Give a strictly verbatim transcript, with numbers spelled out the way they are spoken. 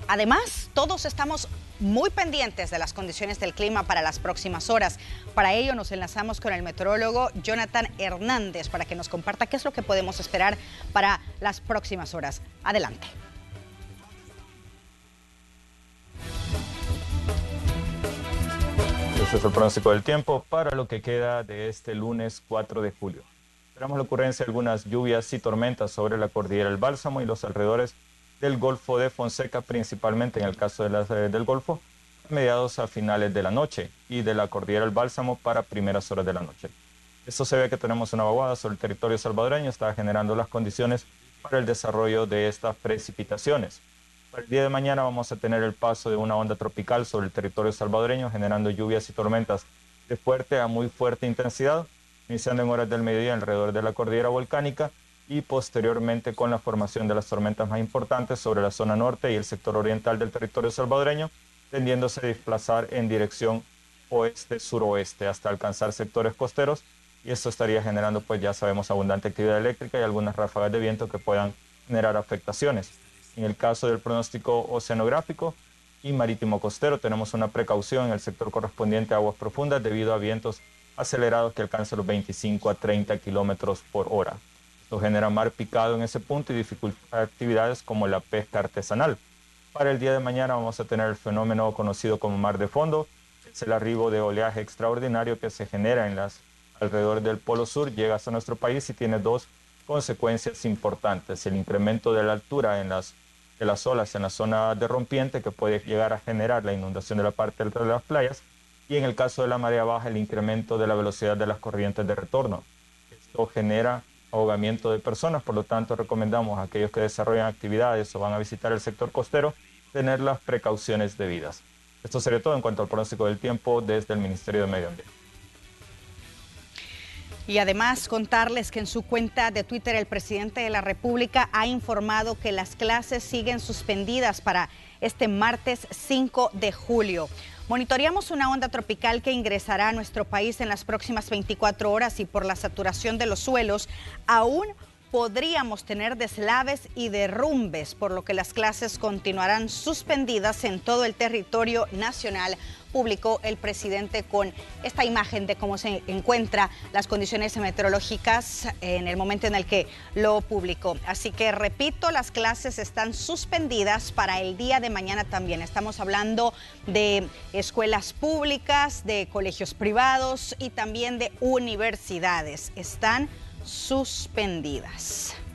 Además, todos estamos muy pendientes de las condiciones del clima para las próximas horas. Para ello nos enlazamos con el meteorólogo Jonathan Hernández para que nos comparta qué es lo que podemos esperar para las próximas horas. Adelante. Este es el pronóstico del tiempo para lo que queda de este lunes cuatro de julio. Esperamos la ocurrencia de algunas lluvias y tormentas sobre la cordillera del Bálsamo y los alrededores del Golfo de Fonseca, principalmente en el caso de las, eh, del Golfo, a mediados a finales de la noche, y de la cordillera del Bálsamo para primeras horas de la noche. Esto se ve que tenemos una vaguada sobre el territorio salvadoreño, está generando las condiciones para el desarrollo de estas precipitaciones. Para el día de mañana vamos a tener el paso de una onda tropical sobre el territorio salvadoreño, generando lluvias y tormentas de fuerte a muy fuerte intensidad, iniciando en horas del mediodía alrededor de la cordillera volcánica y posteriormente con la formación de las tormentas más importantes sobre la zona norte y el sector oriental del territorio salvadoreño, tendiéndose a desplazar en dirección oeste-suroeste hasta alcanzar sectores costeros, y esto estaría generando, pues ya sabemos, abundante actividad eléctrica y algunas ráfagas de viento que puedan generar afectaciones. En el caso del pronóstico oceanográfico y marítimo costero, tenemos una precaución en el sector correspondiente a aguas profundas debido a vientos acelerados que alcanzan los veinticinco a treinta kilómetros por hora. Esto genera mar picado en ese punto y dificulta actividades como la pesca artesanal. Para el día de mañana vamos a tener el fenómeno conocido como mar de fondo. Es el arribo de oleaje extraordinario que se genera en las alrededor del Polo Sur, llega hasta nuestro país y tiene dos consecuencias importantes: el incremento de la altura en las, de las olas en la zona de rompiente, que puede llegar a generar la inundación de la parte alta de las playas, y en el caso de la marea baja, el incremento de la velocidad de las corrientes de retorno. Esto genera ahogamiento de personas, por lo tanto recomendamos a aquellos que desarrollan actividades o van a visitar el sector costero tener las precauciones debidas. Esto sería todo en cuanto al pronóstico del tiempo desde el Ministerio de Medio Ambiente. Y además contarles que en su cuenta de Twitter el presidente de la República ha informado que las clases siguen suspendidas para este martes cinco de julio. Monitoreamos una onda tropical que ingresará a nuestro país en las próximas veinticuatro horas y por la saturación de los suelos aún podríamos tener deslaves y derrumbes, por lo que las clases continuarán suspendidas en todo el territorio nacional, publicó el presidente con esta imagen de cómo se encuentran las condiciones meteorológicas en el momento en el que lo publicó. Así que repito, las clases están suspendidas para el día de mañana también. Estamos hablando de escuelas públicas, de colegios privados y también de universidades. Están suspendidas.